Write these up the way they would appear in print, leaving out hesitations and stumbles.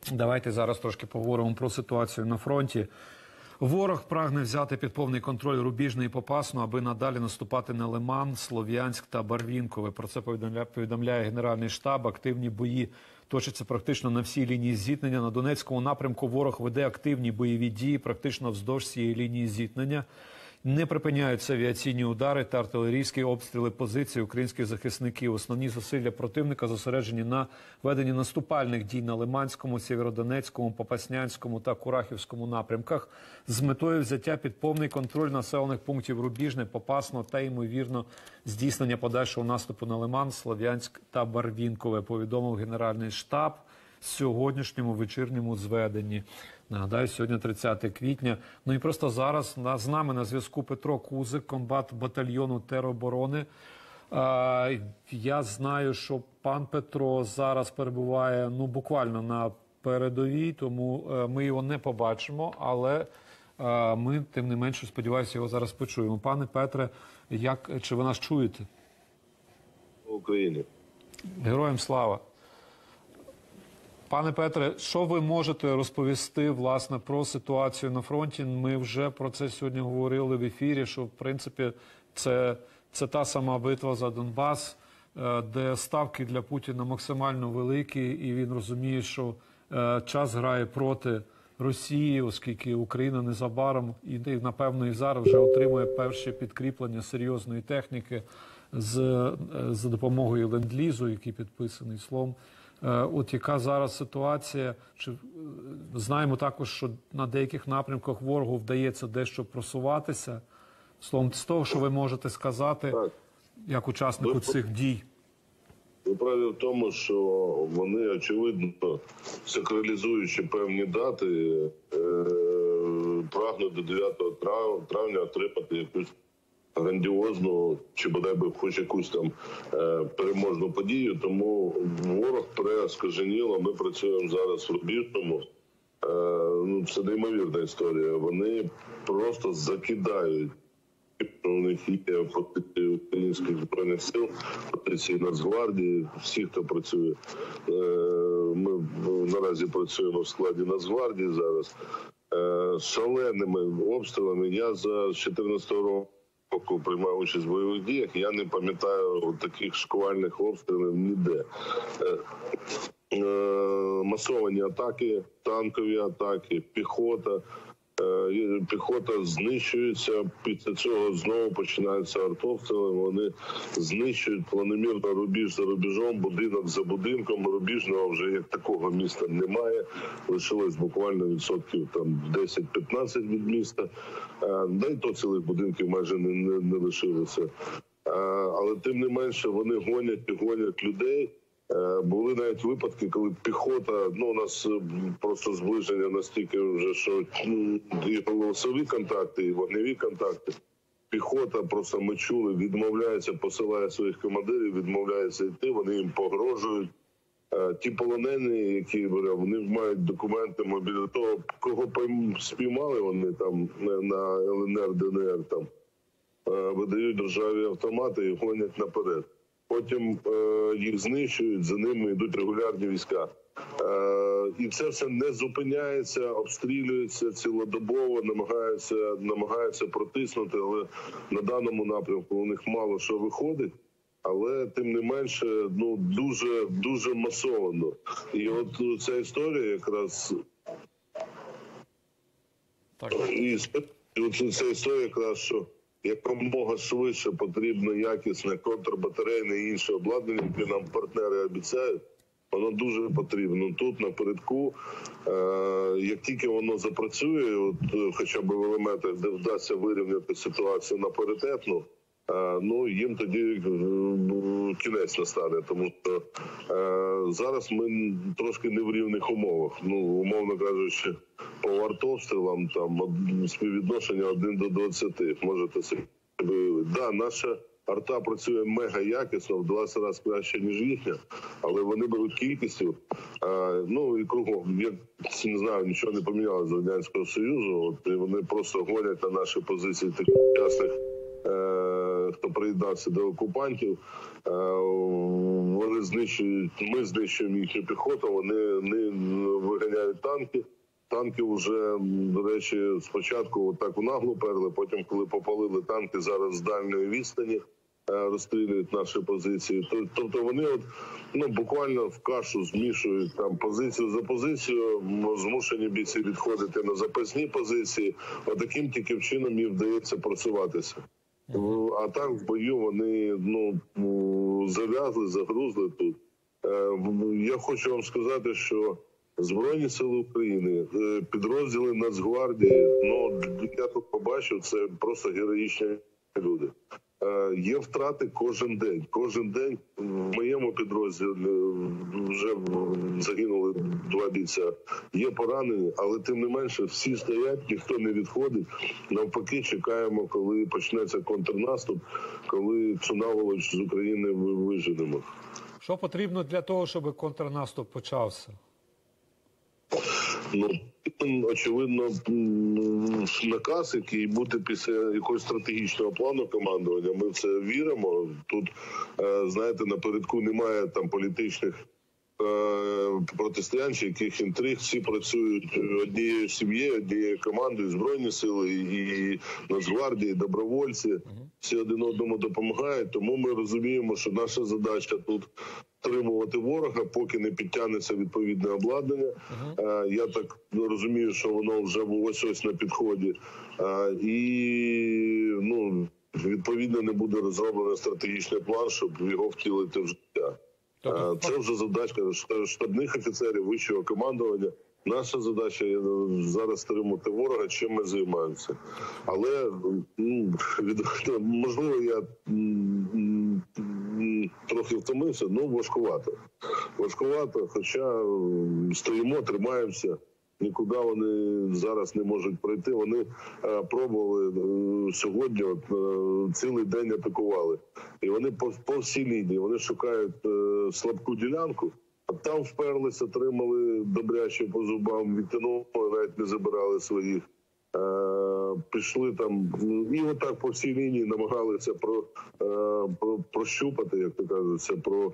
Давайте зараз трошки поговоримо про ситуацію на фронті. Ворог прагне взяти під повний контроль Рубіжне і Попасну, аби надалі наступати на Лиман, Слов'янськ та Барвінкове. Про це повідомляє Генеральний штаб. Активні бої точаться практично на всій лінії зіткнення. На Донецькому напрямку ворог веде активні бойові дії практично вздовж цієї лінії зіткнення. Не припиняються авіаційні удари та артилерійські обстріли позицій українських захисників. Основні зусилля противника зосереджені на веденні наступальних дій на Лиманському, Сєвєродонецькому, Попаснянському та Курахівському напрямках з метою взяття під повний контроль населених пунктів Рубіжне, Попасного та, ймовірно, здійснення подальшого наступу на Лиман, Слов'янськ та Барвінкове, повідомив Генеральний штаб в сьогоднішньому вечірньому зведенні. Нагадаю, сьогодні 30 квітня. Ну і просто зараз з нами на зв'язку Петро Кузик, комбат батальйону тероборони. Я знаю, що пан Петро зараз перебуває буквально на передовій, тому ми його не побачимо, але ми, тим не менше, сподіваюся, його зараз почуємо. Пане Петре, чи ви нас чуєте? Україні. Героям слава! Пане Петре, що ви можете розповісти, власне, про ситуацію на фронті? Ми вже про це сьогодні говорили в ефірі, що, в принципі, це та сама битва за Донбас, де ставки для Путіна максимально великі, і він розуміє, що час грає проти Росії, оскільки Україна незабаром, і, напевно, і зараз вже отримує перші підкріплення серйозної техніки за допомогою ленд-лізу, який підписаний словом. От яка зараз ситуація? Знаємо також, що на деяких напрямках ворогу вдається дещо просуватися. Словом, з того, що ви можете сказати, так, як учаснику цих дій. Ви праві в тому, що вони, очевидно, сакралізуючи певні дати, прагнуть до 9 травня отримати якусь грандіозну, чи бодай би хоч якусь там переможну подію. Тому ворог скаженіло. Ми працюємо зараз в Рубіжному. Це неймовірна історія. Вони просто закидають. У них є позиції українських збройних сил, позиції Нацгвардії, всі, хто працює. Ми наразі працюємо в складі Нацгвардії зараз. Шаленими обстрілами. Я за 2014 року приймав участь в бойових діях, я не пам'ятаю таких шквальних обстрілів ніде. Масовані атаки, танкові атаки, піхота. Піхота знищується, після цього знову починаються артобстріли, вони знищують планомірно рубіж за рубежом, будинок за будинком. Рубіжного вже як такого міста немає, лишилось буквально відсотків 10-15 від міста, да й то цілих будинків майже не лишилося. Але тим не менше вони гонять людей. Були навіть випадки, коли піхота, у нас просто зближення настільки вже, що і голосові контакти, і вогневі контакти. Піхота, просто ми чули, відмовляється, посилає своїх командирів, відмовляється йти, вони їм погрожують. Ті полонені, які вони мають документи мобілізованого, кого спіймали вони там на ЛНР, ДНР, там видають державі автомати і гонять наперед. Потім їх знищують, за ними йдуть регулярні війська. І це все не зупиняється, обстрілюється цілодобово, намагаються протиснути, але на даному напрямку у них мало що виходить. Але тим не менше, дуже масовано. І от ця історія якраз... Так. І от ця історія якраз, що якомога швидше потрібно якісне контрбатарейне і інше обладнання, яке нам партнери обіцяють. Воно дуже потрібно. Тут, напередку, як тільки воно запрацює, хоча б в елементах, де вдасться вирівняти ситуацію на паритетну, їм тоді кінець настане. Тому що зараз ми трошки не в рівних умовах. Умовно кажучи, по артобстрілам там співвідношення 1 до 20. Можете собі уявити. Да, наша арта працює мега якісно, в 20 разів краще, ніж їхня, але вони беруть кількістю, і кругом. Я не знаю, нічого не помінялося з Радянського Союзу, і вони просто гонять на наші позиції таких ясних, хто приєднався до окупантів. Вони знищують, ми знищуємо їхню піхоту, вони виганяють стріляють танки. Танки вже, до речі, спочатку так в наглу перли, потім, коли попалили танки, зараз з дальньої відстані розстрілюють наші позиції. Тобто вони буквально в кашу змішують там позицію за позицією, змушені бійці відходити на запасні позиції. Отаким тільки чином їм вдається просуватися. А так в бою вони зав'язли, загрузли тут. Я хочу вам сказати, що Збройні сили України, підрозділи Нацгвардії, я тут побачив, це просто героїчні люди. Є втрати кожен день. Кожен день в моєму підрозділі вже загинули 2 бійця. Є поранені, але тим не менше всі стоять, ніхто не відходить. Навпаки, чекаємо, коли почнеться контрнаступ, коли цю наволоч з України виженемо. Що потрібно для того, щоб контрнаступ почався? Очевидно, наказ, який буде після якогось стратегічного плану командування. Ми в це віримо. Тут, знаєте, напередку немає там політичних протистоянь, яких інтриг. Всі працюють однією сім'єю, однією командою, Збройні сили, і Нацгвардії, і добровольці. Всі один одному допомагають. Тому ми розуміємо, що наша задача тут стримувати ворога, поки не підтягнеться відповідне обладнання. Я так розумію, що воно вже ось на підході. І відповідно не буде розроблений стратегічний план, щоб його втілити в життя. Це вже задача штабних офіцерів, вищого командування. Наша задача зараз стримувати ворога, чим ми займаємося. Але, можливо, я трохи втомився, важкувато. Важкувато, хоча стоїмо, тримаємося. Нікуди вони зараз не можуть пройти. Вони пробували сьогодні, цілий день атакували. І вони по всій лінії, вони шукають слабку ділянку, а там вперлися, отримали добряче по зубам, відтягнули, навіть не забирали своїх. Пішли там, і отак по всій лінії намагалися прощупати, як то кажеться,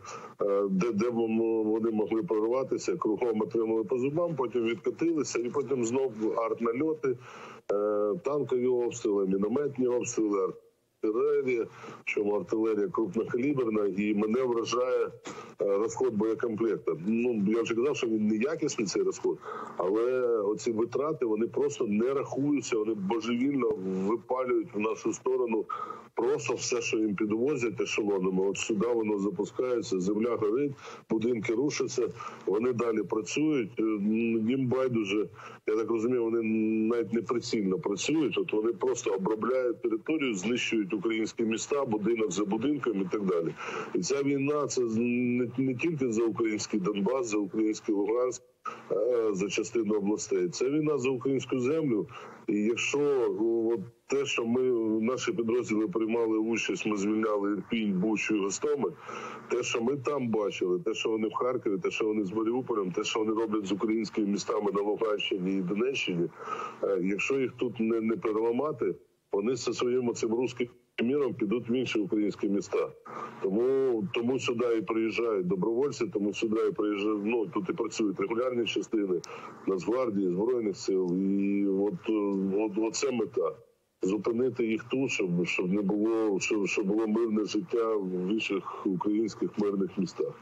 де вони могли прорватися, кругом отримали по зубам, потім відкатилися, і потім знову артнальоти, танкові обстріли, мінометні обстріли, артилерія, чому артилерія крупнокаліберна, і мене вражає розход боєкомплекту. Я вже казав, що він не якісний, цей розход, але оці витрати, вони просто не рахуються, вони божевільно випалюють в нашу сторону просто все, що їм підвозять ешелонами. От сюди воно запускається, земля горить, будинки рушаться, вони далі працюють, їм байдуже, я так розумію, вони навіть не прицільно працюють, от вони просто обробляють територію, знищують українські міста, будинок за будинком і так далі. І ця війна, це не тільки за український Донбас, за український Луганськ, за частину областей. Це війна за українську землю. І якщо те, що наші підрозділи приймали участь, ми звільняли Ірпінь, Бучу і Гостомель, те, що ми там бачили, те, що вони в Харкові, те, що вони з Маріуполем, те, що вони роблять з українськими містами на Луганщині і Донеччині, якщо їх тут не переламати, вони зі своїм цим руським міром підуть в інші українські міста. Тому сюди і приїжджають добровольці, тому сюди і приїжджають, тут і працюють регулярні частини Нацгвардії, Збройних сил. І от це мета. Зупинити їх тут, щоб не було, щоб було мирне життя в інших українських мирних містах.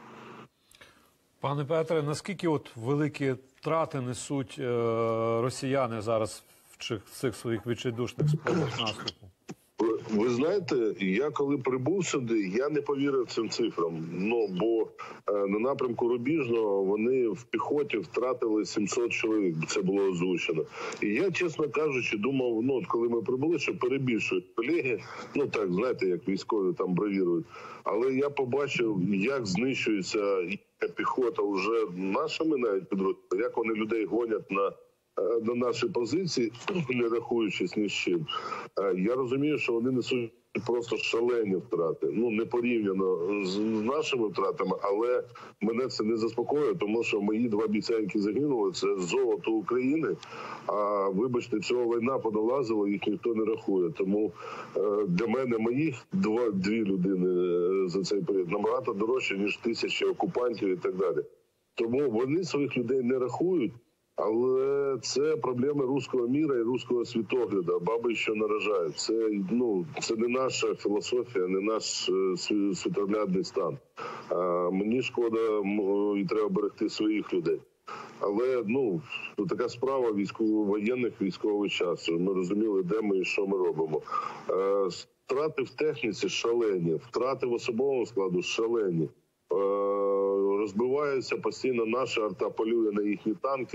Пане Петре, наскільки великі втрати несуть росіяни зараз в цих своїх відчайдушних спробах наступу? Ви знаєте, я коли прибув сюди, я не повірив цим цифрам. Бо на напрямку Рубіжного вони в піхоті втратили 700 чоловік, це було озвучено. І я, чесно кажучи, думав, коли ми прибули, що перебільшують колеги, так, знаєте, як військові там бравірують. Але я побачив, як знищується піхота вже нашими навіть підрозділами, як вони людей гонять на наші позиції, не рахуючись ні з чим. Я розумію, що вони несуть просто шалені втрати. Не порівняно з нашими втратами, але мене це не заспокоює, тому що мої 2 бійця, які загинули, це золото України. А, вибачте, цього лайна подолазило, їх ніхто не рахує. Тому для мене моїх 2 людини за цей період набагато дорожче, ніж 1000 окупантів і так далі. Тому вони своїх людей не рахують. Але це проблеми руського міра і руського світогляду. Баби, що наражають. Це не наша філософія, не наш світоглядний стан. Мені шкода, і треба берегти своїх людей. Але така справа воєнних військовий час. Ми розуміли, де ми і що ми робимо. Втрати в техніці шалені, втрати в особовому складу шалені. Розбивається постійно наша арта, полює на їхні танки,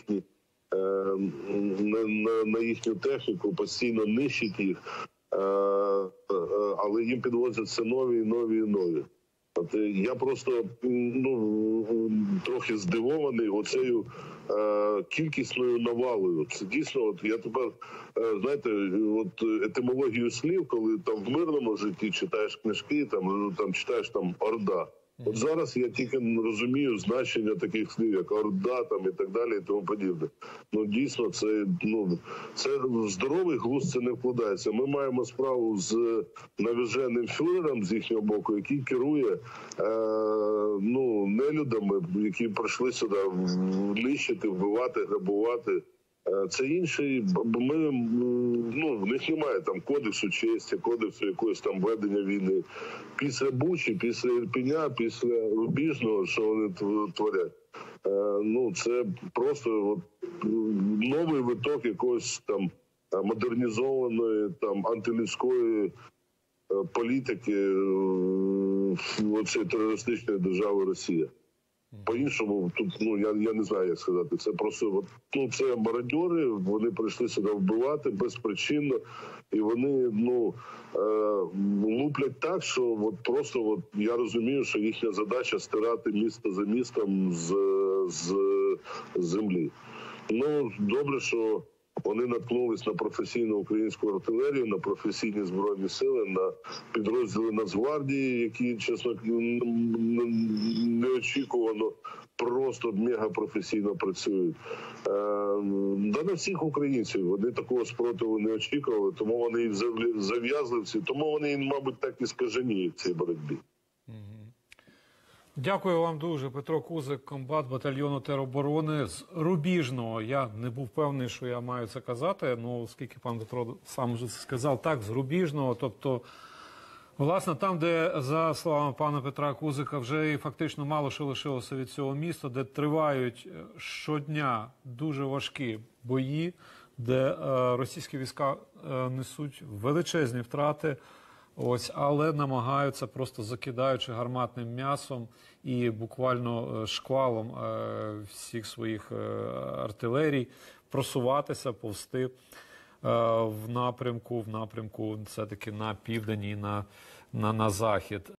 на їхню техніку, постійно нищить їх, але їм підвозять все нові, нові. Я просто трохи здивований оцею кількісною навалою. Це дійсно, я тепер, знаєте, етимологію слів, коли там в мирному житті читаєш книжки, там читаєш Орда. От зараз я тільки розумію значення таких слів, як Орда і так далі і тому подібне. Дійсно, це здоровий глузд це не вкладається. Ми маємо справу з навіженим фюрером з їхнього боку, який керує нелюдами, які прийшли сюди нищити, вбивати, грабувати. Це інший, в них немає там кодексу честі, кодексу якогось там ведення війни. Після Бучі, після Ірпеня, після Рубіжного, що вони творять, це просто новий виток якоїсь там модернізованої, антилюдської політики оцієї терористичної держави Росія. По-іншому, тут, я не знаю, як сказати. Це просто, це мародьори, вони прийшли сюди вбивати безпричинно, і вони, луплять так, що просто я розумію, що їхня задача стирати місто за містом з землі. Добре, що вони наткнулись на професійну українську артилерію, на професійні збройні сили, на підрозділи Нацгвардії, які, чесно, неочікувано просто мегапрофесійно працюють. На всіх українців вони такого спротиву не очікували, тому вони і зав'язли всі, тому вони, мабуть, так і скажені в цій боротьбі. Дякую вам дуже. Петро Кузик, комбат батальйону тероборони з Рубіжного. Я не був певний, що я маю це казати, оскільки пан Петро сам вже це сказав, так, з Рубіжного, тобто, власне, там, де, за словами пана Петра Кузика, вже і фактично мало що лишилося від цього міста, де тривають щодня дуже важкі бої, де російські війська несуть величезні втрати, але намагаються, просто закидаючи гарматним м'ясом і буквально шквалом всіх своїх артилерій, просуватися, повзти в напрямку все-таки на південь і на захід.